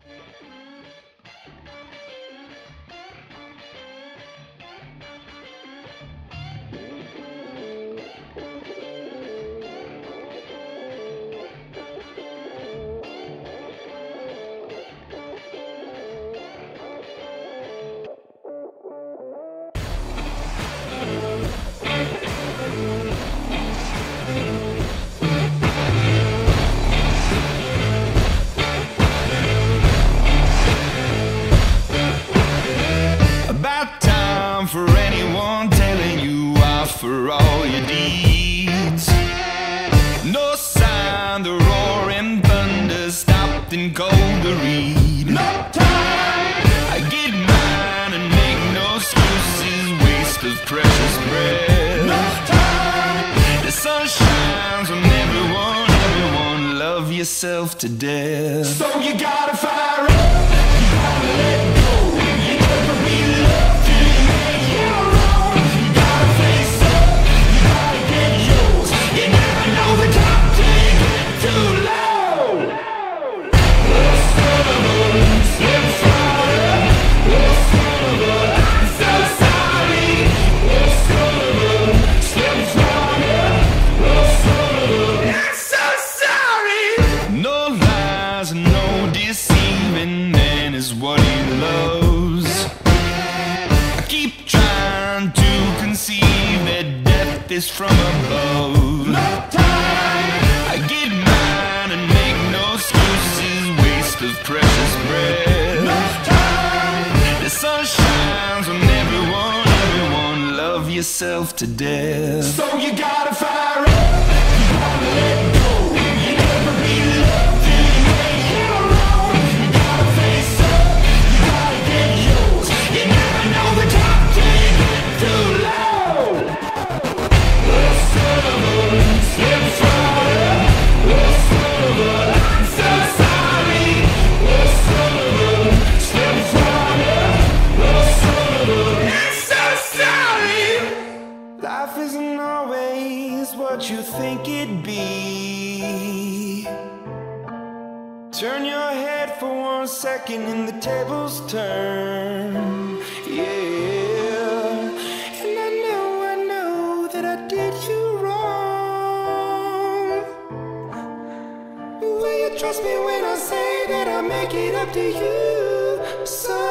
About time for anyone telling you off for all your deeds. No sign, the roaring thunder stopped and cold the reed. No time! I get mine and make no excuses, waste of precious breath. No time! The sun shines on everyone, everyone, love yourself to death. So you gotta fire up, you gotta let go. You never be loved till you make your own. You gotta face up, you gotta get yours. You never know the top till you get too low. Oh, son of a slip fire. Oh, son of a, I'm so sorry. Oh, son of a slip fire. Oh, son of a, I'm so sorry. No lies, no deceiving, man is what he loves. I keep trying to conceive that death is from above. No time! I get mine and make no excuses, waste of precious breath. No time! The sun shines on everyone, everyone, love yourself to death. So you gotta fire up, you gotta let go. You never be loved till you make your own. You gotta face up, you gotta get yours. You never know the top till you get too low. Oh, son of a slip fire. Oh, son of a, I'm so sorry. Oh, son of a slip fire. Oh, son of a, I'm so sorry. Life isn't always what you think it'd be. Turn your head for 1 second and the tables turn. Yeah. And I know that I did you wrong. Will you trust me when I say that I'll make it up to you? So